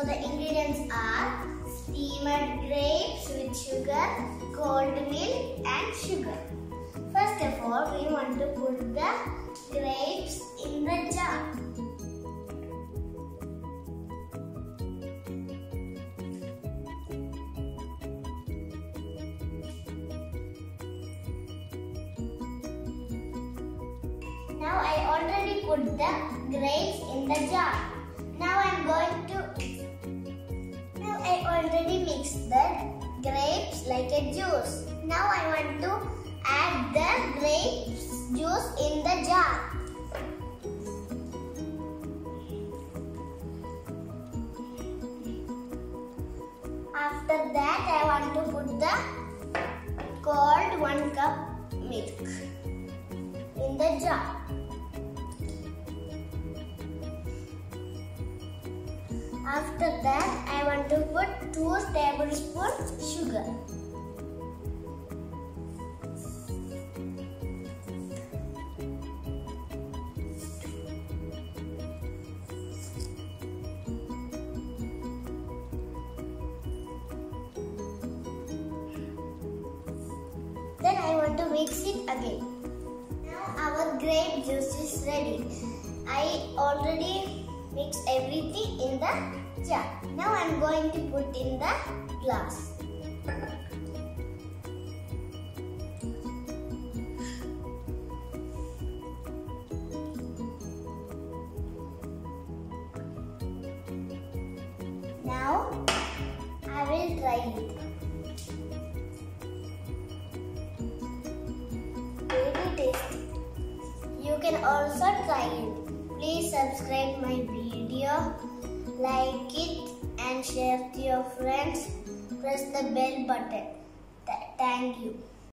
the ingredients are steamed grapes with sugar, cold milk and sugar. First of all, we want to put the grapes in the jar. Now I already put the grapes in the jar. Now I already mixed the grapes like a juice. Now I want to add the grapes juice in the jar. After that I want to put the cold 1 cup milk in the jar. After that, I want to put 2 tablespoons sugar. Then I want to mix it again. Now our grape juice is ready. I already mix everything in the jar. Now I am going to put in the glass. Now I will try it. Very tasty. You can also try it. Please subscribe my video, like it and share to your friends. Press the bell button. Thank you.